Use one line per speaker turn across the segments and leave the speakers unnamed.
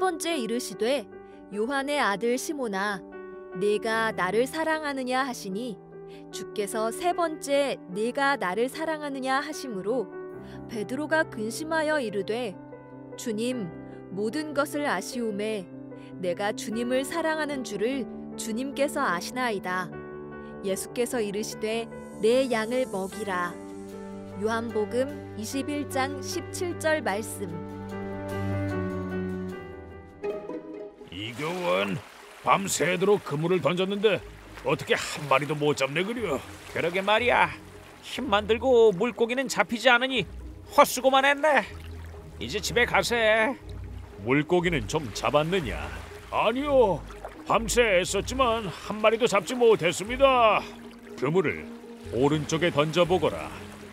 번째 이르시되 요한의 아들 시몬아 네가 나를 사랑하느냐 하시니 주께서 세 번째 네가 나를 사랑하느냐 하심으로 베드로가 근심하여 이르되 주님 모든 것을 아시오매 내가 주님을 사랑하는 줄을 주님께서 아시나이다. 예수께서 이르시되 내 양을 먹이라. 요한복음 21장 17절 말씀.
이경원, 밤새도록 그물을 던졌는데 어떻게 한 마리도 못 잡네 그려.
그러게 말이야. 힘만 들고 물고기는 잡히지 않으니 헛수고만 했네. 이제 집에 가세.
물고기는 좀 잡았느냐? 아니요, 밤새 애썼지만 한 마리도 잡지 못했습니다. 그물을 오른쪽에 던져보거라.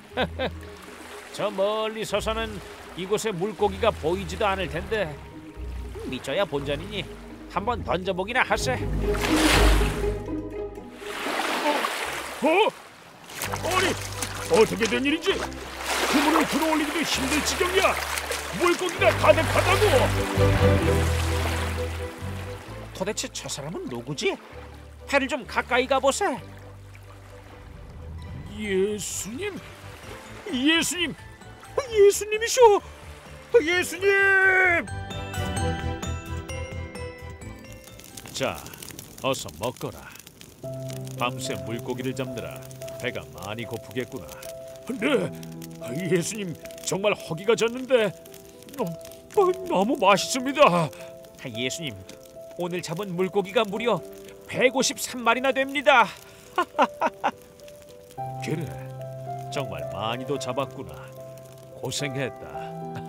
저 멀리 서서는 이곳에 물고기가 보이지도 않을 텐데 미쳐야 본전이니 한번 던져보기나 하세.
아니, 어떻게 된 일인지 그물을 들어올리기도 힘들 지경이야. 물고기가 가득하다고.
도대체 저 사람은 누구지? 배를 좀 가까이 가보세.
예수님, 예수님, 예수님이셔. 예수님. 자, 어서 먹거라. 밤새 물고기를 잡느라 배가 많이 고프겠구나. 네, 예수님 정말 허기가 졌는데 너무 맛있습니다.
예수님, 오늘 잡은 물고기가 무려 153마리나 됩니다.
그래, 정말 많이도 잡았구나. 고생했다.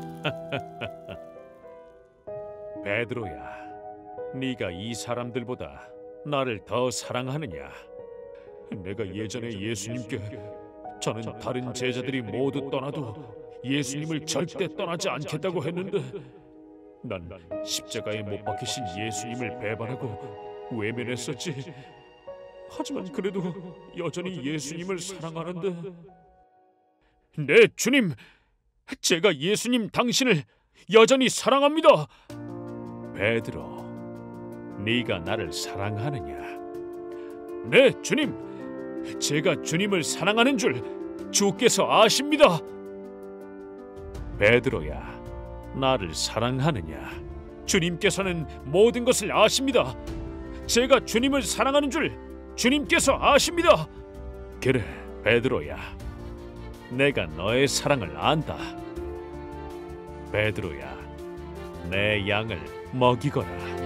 베드로야, 네가 이 사람들보다 나를 더 사랑하느냐? 내가 예전에 예수님께 저는 다른 제자들이 모두 떠나도 예수님을 절대 떠나지 않겠다고 했는데 난 십자가에 못 박히신 예수님을 배반하고 외면했었지. 하지만 그래도 여전히 예수님을 사랑하는데. 네, 주님, 제가 예수님 당신을 여전히 사랑합니다. 베드로, 네가 나를 사랑하느냐? 네, 주님, 제가 주님을 사랑하는 줄 주께서 아십니다. 베드로야, 나를 사랑하느냐? 주님께서는 모든 것을 아십니다. 제가 주님을 사랑하는 줄 주님께서 아십니다. 그래, 베드로야, 내가 너의 사랑을 안다. 베드로야, 내 양을 먹이거라.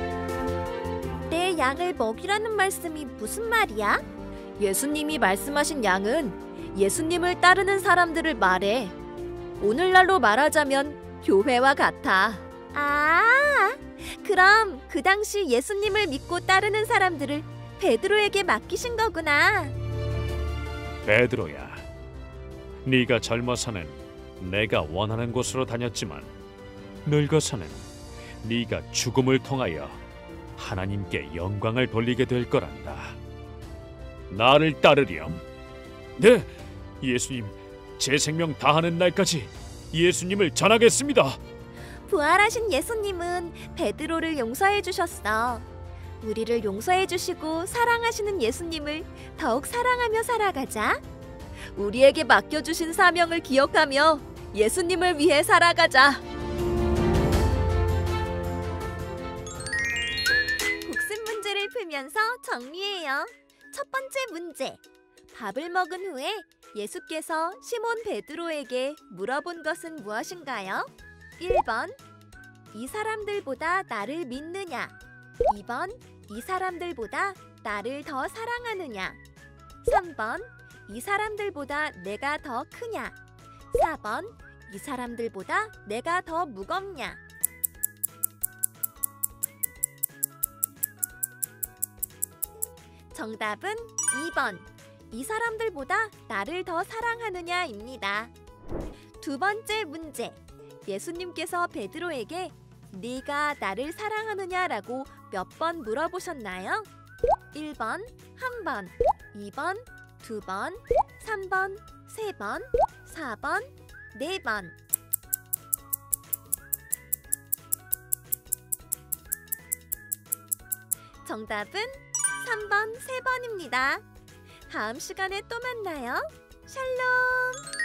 내 양을 먹이라는 말씀이 무슨 말이야? 예수님이 말씀하신 양은 예수님을 따르는 사람들을 말해. 오늘날로 말하자면 교회와 같아. 아, 그럼 그 당시 예수님을 믿고 따르는 사람들을 베드로에게 맡기신 거구나.
베드로야, 네가 젊어서는 내가 원하는 곳으로 다녔지만 늙어서는 네가 죽음을 통하여 하나님께 영광을 돌리게 될 거란다. 나를 따르렴. 네, 예수님, 제 생명 다하는 날까지 예수님을 전하겠습니다.
부활하신 예수님은 베드로를 용서해 주셨어. 우리를 용서해 주시고 사랑하시는 예수님을 더욱 사랑하며 살아가자. 우리에게 맡겨주신 사명을 기억하며 예수님을 위해 살아가자. 복습 문제를 풀면서 정리해요. 첫 번째 문제. 밥을 먹은 후에 예수께서 시몬 베드로에게 물어본 것은 무엇인가요? 1번, 이 사람들보다 나를 믿느냐? 2번, 이 사람들보다 나를 더 사랑하느냐? 3번, 이 사람들보다 내가 더 크냐? 4번, 이 사람들보다 내가 더 무겁냐? 정답은 2번, 이 사람들보다 나를 더 사랑하느냐입니다. 두 번째 문제. 예수님께서 베드로에게 네가 나를 사랑하느냐라고 몇 번 물어보셨나요? 1번, 1번, 2번, 2번, 3번, 3번, 4번, 4번. 정답은 3번, 3번입니다. 다음 시간에 또 만나요. 샬롬!